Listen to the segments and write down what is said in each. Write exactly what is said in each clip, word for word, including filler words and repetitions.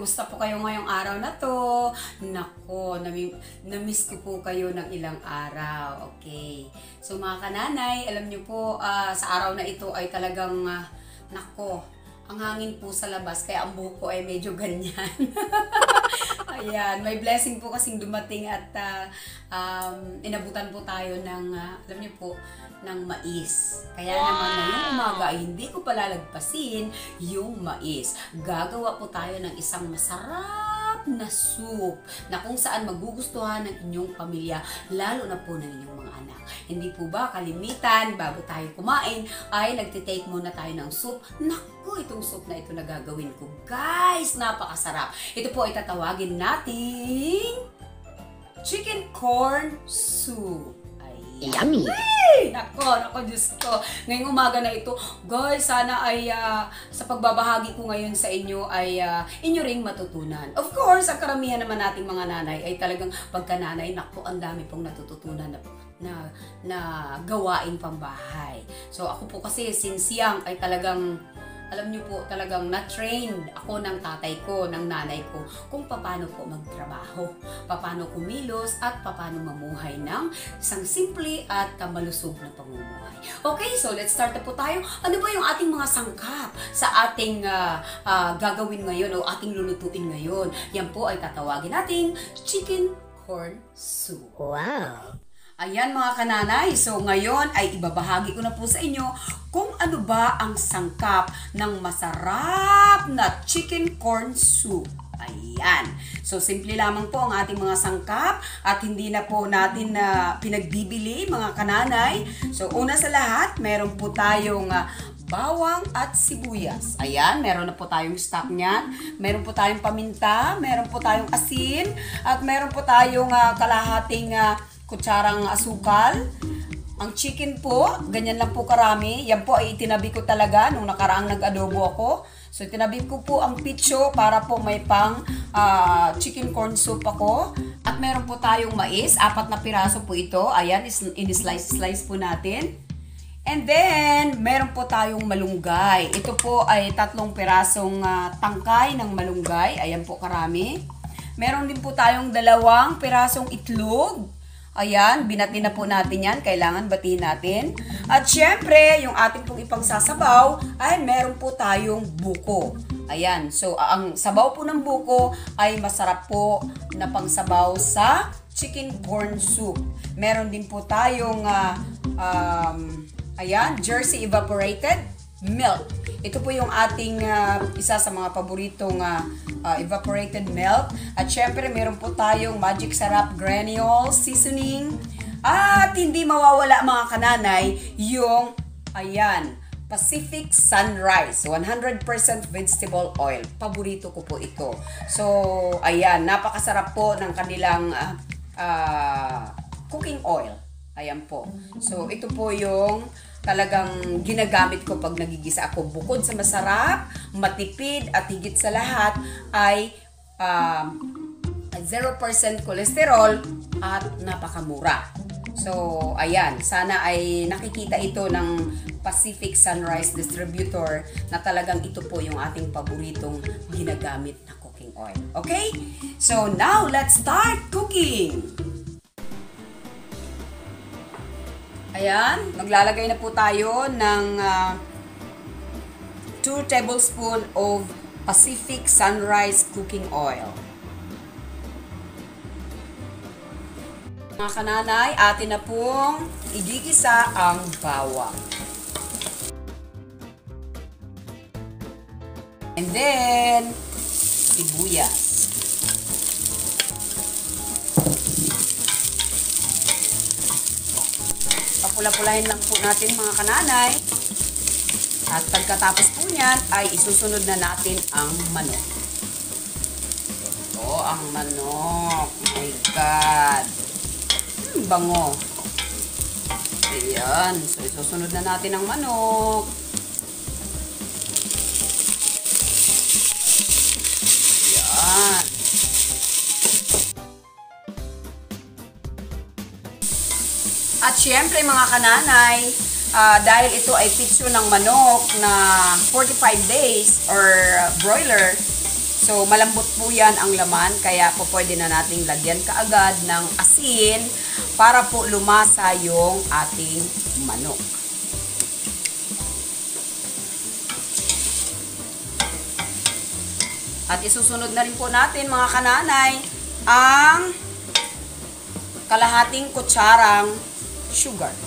Kumusta po kayo ngayong araw na to? Nako, nami namiss ko po kayo ng ilang araw. Okay. So mga kananay, alam niyo po, uh, sa araw na ito ay talagang, uh, nako, ang hangin po sa labas, kaya ang buhok ko ay medyo ganyan. Ayan, may blessing po kasing dumating at uh, um, inabutan po tayo ng, uh, alam niyo po, ng mais. Kaya wow! naman ngayong umaga ay hindi ko palalagpasin yung mais. Gagawa po tayo ng isang masarap na soup na kung saan magugustuhan ng inyong pamilya, lalo na po ng inyong mga anak. Hindi po ba kalimitan, bago tayo kumain, ay nagtitake muna tayo ng soup. Naku, itong soup na ito na gagawin ko. Guys, napakasarap. Ito po ay tatawagin nating chicken corn soup. Yummy! Ay, nako, nako, Diyos ko. Ngayong umaga na ito, guys, sana ay uh, sa pagbabahagi ko ngayon sa inyo ay uh, inyo ring matutunan. Of course, ang karamihan naman nating mga nanay ay talagang pagkananay, nako, ang dami pong natututunan na, na, na gawain pambahay. So, ako po kasi since young ay talagang alam niyo po, talagang na-trained ako ng tatay ko, ng nanay ko, kung paano po magtrabaho, paano kumilos, at paano mamuhay ng isang simple at malusog na pamumuhay. Okay, so let's start na po tayo. Ano ba yung ating mga sangkap sa ating uh, uh, gagawin ngayon o ating lulutuin ngayon? Yan po ay tatawagin nating chicken corn soup. Wow! Ayan mga kananay, so ngayon ay ibabahagi ko na po sa inyo kung ano ba ang sangkap ng masarap na chicken corn soup. Ayan. So simple lamang po ang ating mga sangkap at hindi na po natin na uh, pinagbibili mga kananay. So una sa lahat, meron po tayong uh, bawang at sibuyas. Ayan, meron na po tayong stock niyan. Meron po tayong paminta, meron po tayong asin, at meron po tayong uh, kalahating uh, kutsarang asukal. Ang chicken po, ganyan lang po karami. Yan po ay itinabi ko talaga nung nakaraang nag-adobo ako. So itinabi ko po ang pitso para po may pang uh, chicken corn soup ako. At meron po tayong mais, apat na piraso po ito. Ayan, in-slice-slice po natin. And then, meron po tayong malunggay. Ito po ay tatlong pirasong uh, tangkay ng malunggay. Ayan po karami. Meron din po tayong dalawang pirasong itlog. Ayan, binati na po natin yan. Kailangan batiin natin. At syempre, yung ating pong ipangsasabaw ay meron po tayong buko. Ayan, so ang sabaw po ng buko ay masarap po na pangsabaw sa chicken corn soup. Meron din po tayong uh, um, ayan, Jersey evaporated milk. Ito po yung ating uh, isa sa mga paboritong uh, uh, evaporated milk. At syempre, meron po tayong Magic Sarap Granules Seasoning. At hindi mawawala mga kananay yung, ayan, Pacific Sunrise one hundred percent vegetable oil. Paborito ko po ito. So, ayan, napakasarap po ng kanilang uh, uh, cooking oil. Ayan po. So, ito po yung talagang ginagamit ko pag nagigisa ako. Bukod sa masarap, matipid, at higit sa lahat ay um, zero percent cholesterol at napakamura. So, ayan. Sana ay nakikita ito ng Pacific Sunrise Distributor na talagang ito po yung ating paboritong ginagamit na cooking oil. Okay? So, now, let's start cooking! Ayan, maglalagay na po tayo ng uh, two tablespoons of Pacific Sunrise cooking oil. Mga kananay, atin na pong igigisa ang bawang. And then, sibuyas. Papula-pulahin lang po natin mga kananay. At pagkatapos po niyan ay isusunod na natin ang manok. Ito ang manok. Oh my God. Hmm, bango. Ayan. So isusunod na natin ang manok. Ayan. At syempre mga kananay, uh, dahil ito ay pitso ng manok na forty-five days or broiler, So, malambot po yan ang laman, kaya po pwede na nating lagyan kaagad ng asin para po lumasa yung ating manok. At isusunod na rin po natin mga kananay ang kalahating kutsarang sugar.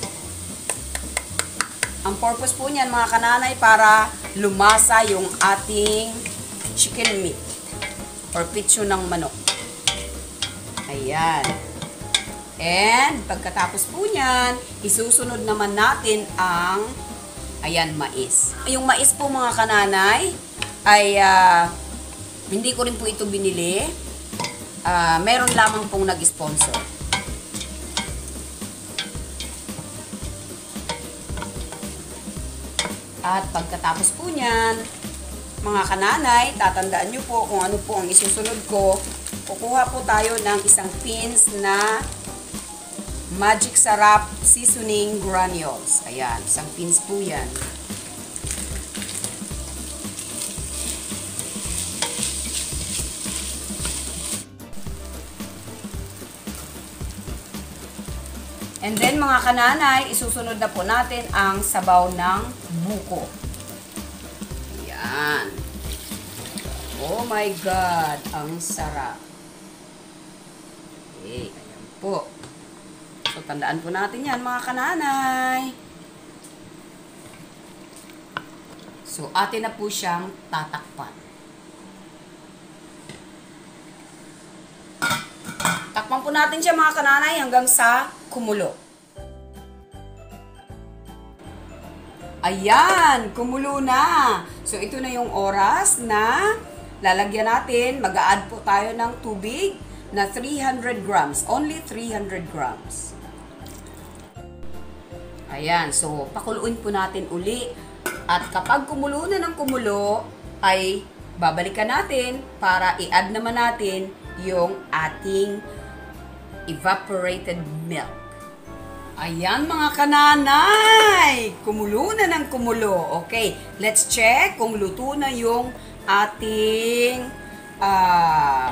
Ang purpose po niyan mga kananay para lumasa yung ating chicken meat or pitso ng manok. Ayan. And pagkatapos po niyan, isusunod naman natin ang ayan, mais. Yung mais po mga kananay ay uh, hindi ko rin po ito binili. Uh, meron lamang pong nag-sponsor. At pagkatapos po niyan, mga kananay, tatandaan nyo po kung ano po ang isusunod ko. Kukuha po tayo ng isang pins na Magic Sarap Seasoning Granules. Ayan, isang pins po yan. And then mga kananay, isusunod na po natin ang sabaw ng buko. Yan. Oh my God, ang sarap. Okay, ayan po. So, tandaan po natin yan mga kananay. So, atin na po siyang tatakpan. Takpan po natin siya mga kananay hanggang sa kumulo. Ayan, kumulo na. So, ito na yung oras na lalagyan natin. Mag-a-add po tayo ng tubig na three hundred grams. Only three hundred grams. Ayan, so, pakuluin po natin uli. At kapag kumulo na ng kumulo, ay babalikan natin para i-add naman natin yung ating evaporated milk. Ayan mga kananay! Kumulo na ng kumulo. Okay, let's check kung luto na yung ating uh,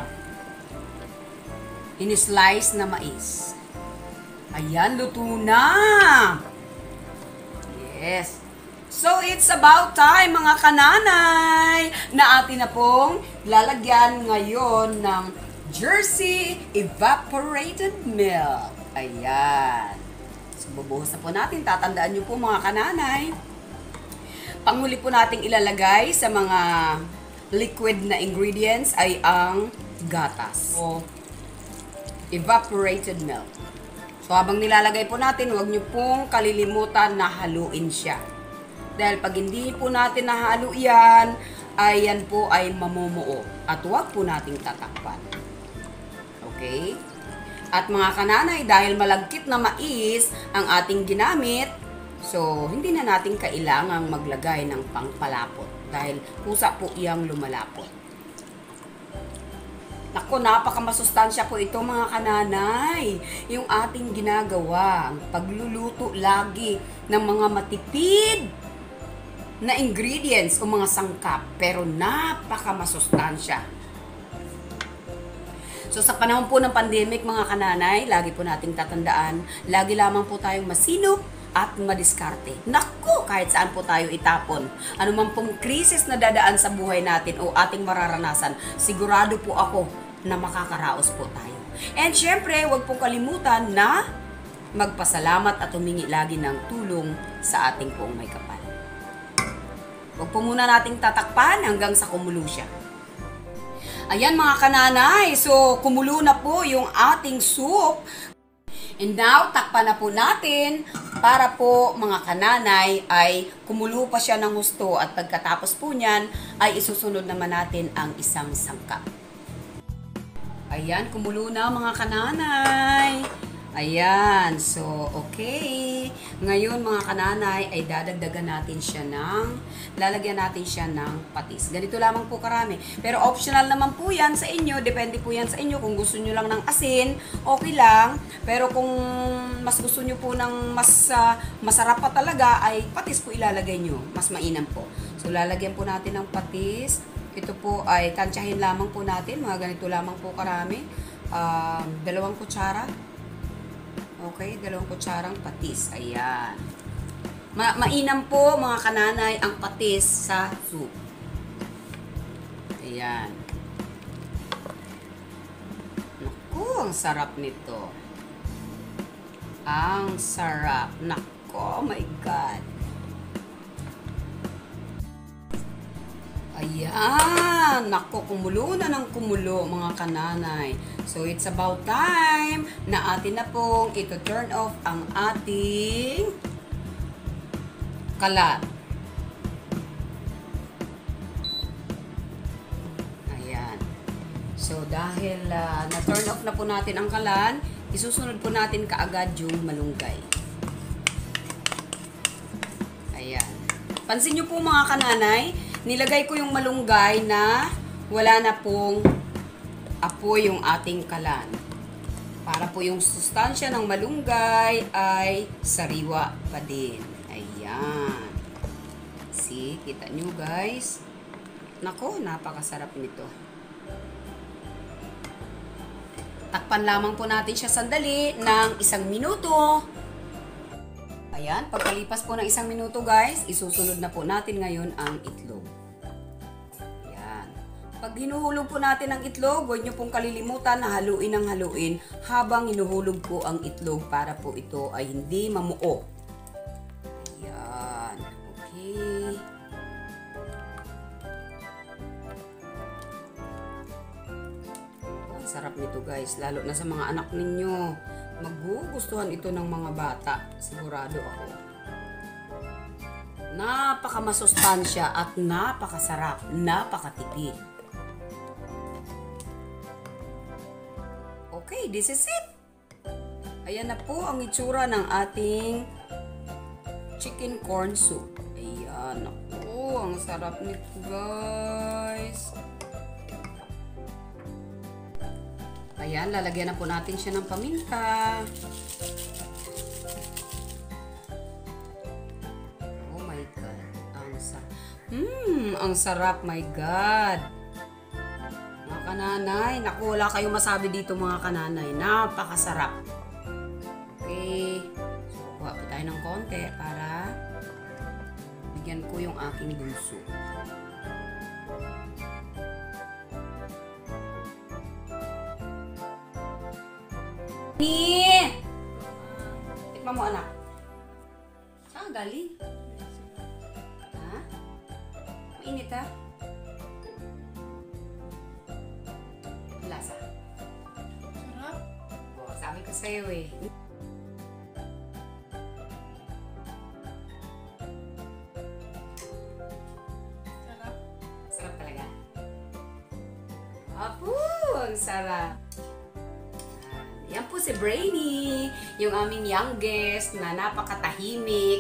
in-slice na mais. Ayan, luto na! Yes. So, it's about time mga kananay na atin na pong lalagyan ngayon ng Jersey Evaporated Milk. Ayan. So, bubuhos na po natin. Tatandaan nyo po mga kananay. Panghuli po nating ilalagay sa mga liquid na ingredients ay ang gatas o evaporated milk. So, habang nilalagay po natin, huwag nyo pong kalilimutan na haluin siya. Dahil pag hindi po natin nahalo yan, ay yan po ay mamumuo. At huwag po nating tatakpan. Okay? At mga kananay, dahil malagkit na mais ang ating ginamit, so hindi na natin kailangang maglagay ng pangpalapot. Dahil kusa po iyang lumalapot. Naku, napakamasustansya po ito mga kananay. Yung ating ginagawa, ang pagluluto lagi ng mga matipid na ingredients o mga sangkap, pero napakamasustansya. So sa panahon po ng pandemic mga kananay, lagi po nating tatandaan, lagi lamang po tayong masinop at madiskarte. Naku, kahit saan po tayo itapon. Ano man pong krisis na dadaan sa buhay natin o ating mararanasan, sigurado po ako na makakaraos po tayo. And syempre, huwag pong kalimutan na magpasalamat at humingi lagi ng tulong sa ating pong may kapal. Huwag po muna nating tatakpan hanggang sa kumulo siya. Ayan mga kananay, so kumulo na po yung ating soup. And now, takpan na po natin para po mga kananay ay kumulo pa siya ng husto at pagkatapos po niyan ay isusunod naman natin ang isang sangkap. Ayan, kumulo na mga kananay. Ayan, so okay. Ngayon mga kananay ay dadagdagan natin siya ng, lalagyan natin siya ng patis. Ganito lamang po karami. Pero optional naman po yan sa inyo. Depende po yan sa inyo. Kung gusto nyo lang ng asin, okay lang. Pero kung mas gusto nyo po ng mas uh, masarap pa talaga, ay patis po ilalagay nyo. Mas mainam po. So lalagyan po natin ng patis. Ito po ay tansyahin lamang po natin. Mga ganito lamang po karami. Um, dalawang kutsara. Okay, dalawang kutsarang patis. Ayan. Ma mainam po mga kananay ang patis sa soup. Ayan. Naku, ang sarap nito. Ang sarap. Naku, oh my God. Ayan. Naku, kumulo na ng kumulo mga kananay. So, it's about time na atin na pong ito turn off ang ating kalat. Ayan. So, dahil uh, na-turn off na po natin ang kalan, isusunod po natin kaagad yung malunggay. Ayan. Pansin nyo po mga kananay, nilagay ko yung malunggay na wala na pong apoy yung ating kalan. Para po yung sustansya ng malunggay ay sariwa pa din. Ayan. See, kita nyo guys. Nako, napakasarap nito. Takpan lamang po natin siya sandali ng isang minuto. Ayan, pagkalipas po ng isang minuto guys, isusunod na po natin ngayon ang itlog. Ayan. Pag hinuhulog po natin ang itlog, huwag nyo pong kalilimutan na haluin ang haluin habang hinuhulog po ang itlog para po ito ay hindi mamuo. Ayan. Okay. Ang sarap nito guys, lalo na sa mga anak ninyo. Magugustuhan ito ng mga bata, sigurado ako. Napakamasustansya at napakasarap, napakatipid. Okay, this is it. Ayan na po ang itsura ng ating chicken corn soup. Ayan, naku, ang sarap nito guys. Ayan, lalagyan na po natin siya ng paminta. Oh my God. Ang sarap. Mmm, ang sarap, my God. Mga kananay. Naku, wala kayong masabi dito mga kananay. Napakasarap. Okay. So, kuha po tayo ng konti para bigyan ko yung aking bunso. Ni! Tikman mo anak. Saan galing? Ha? Mainit ha? Lasa. Sarap. Oh, sabi ko sa'yo eh. Sarap. Sarap talaga. Apo! Ang sarap. Yan po si Brainy, yung aming youngest na napakatahimik.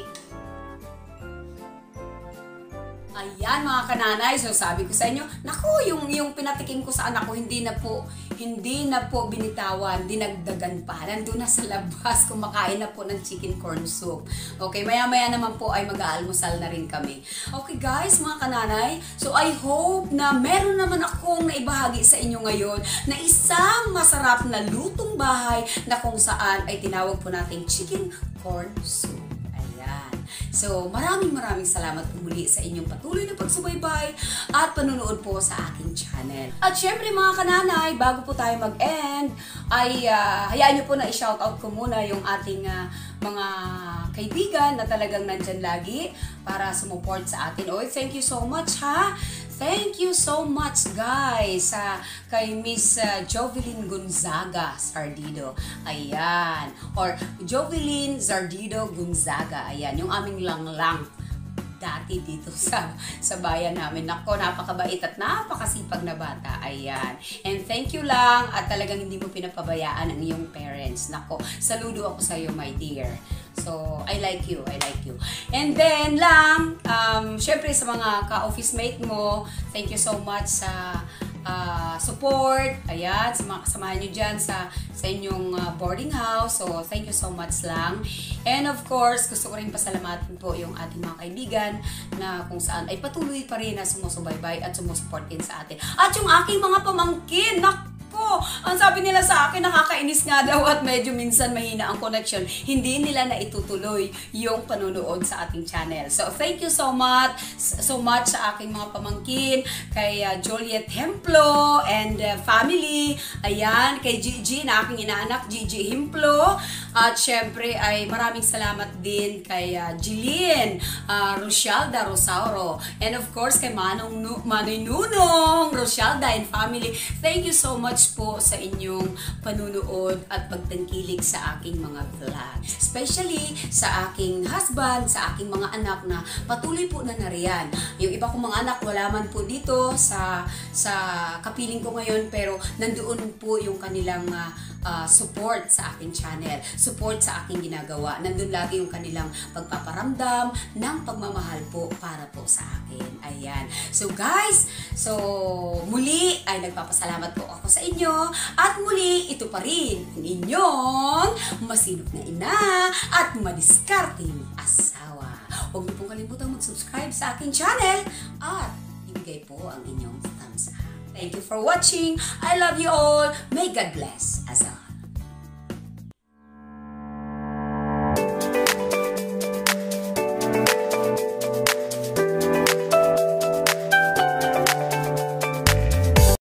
Ayan mga kananay, so sabi ko sa inyo, naku, yung, yung pinatikim ko sa anak ko, hindi na po, hindi na po binitawan, dinagdagan pa. Nandun na sa labas, kumakain na po ng chicken corn soup. Okay, maya-maya naman po ay mag-aalmusal na rin kami. Okay guys, mga kananay, so I hope na meron naman akong naibahagi sa inyo ngayon na isang masarap na lutong bahay na kung saan ay tinawag po nating chicken corn soup. So, maraming maraming salamat po muli sa inyong patuloy na pagsubaybay at panunood po sa aking channel. At syempre mga kananay, bago po tayo mag-end, ay uh, hayaan nyo po na i-shoutout ko muna yung ating uh, mga kaibigan na talagang nandyan lagi para sumuport sa atin. Oy, thank you so much ha! Thank you so much guys sa uh, kay Miss uh, Jovelyn Gonzaga Zardido. Ayan. Or Jovelyn Zardido Gonzaga. Ayan. Yung aming langlang dati dito sa sa bayan namin. Nako, napakabait at napakasipag na bata. Ayan. And thank you lang at talagang hindi mo pinapabayaan ang iyong parents. Nako, saludo ako sa iyo, my dear. So, I like you. I like you. And then lang, um, syempre sa mga ka-office mate mo, thank you so much sa uh, support. Ayan, sa mga kasamahan nyo dyan sa, sa inyong uh, boarding house. So, thank you so much lang. And of course, gusto ko rin pasalamatan po yung ating mga kaibigan na kung saan ay patuloy pa rin na sumusubaybay at sumusupport din sa atin. At yung aking mga pamangkin, nak ko. Ang sabi nila sa akin, nakakainis nga daw at medyo minsan mahina ang connection. Hindi nila na itutuloy yung panunood sa ating channel. So, thank you so much so much sa aking mga pamangkin, kay uh, Juliet Hemplo and uh, family. Ayan, kay Gigi, na aking inaanak, Gigi Hemplo. At syempre ay maraming salamat din kay uh, Jillian, uh, Rochalda Rosauro. And of course, kay Manong nu Manoy Nunong, Rochalda and family. Thank you so much po sa inyong panunood at pagtangkilik sa aking mga vlog. Especially sa aking husband, sa aking mga anak na patuloy po na nariyan. Yung iba kong mga anak wala man po dito sa sa kapiling ko ngayon, pero nandoon po yung kanilang uh, uh, support sa aking channel, support sa aking ginagawa. Nandun lagi yung kanilang pagpaparamdam ng pagmamahal po para po sa akin. Ayan. So guys, so muli ay nagpapasalamat po ako sa inyo. At muli, ito pa rin ang inyong masinop na ina at madiskarting asawa. Huwag niyo pong kalimutang mag-subscribe sa aking channel at ibigay po ang inyong thumbs up. Thank you for watching. I love you all. May God bless us all.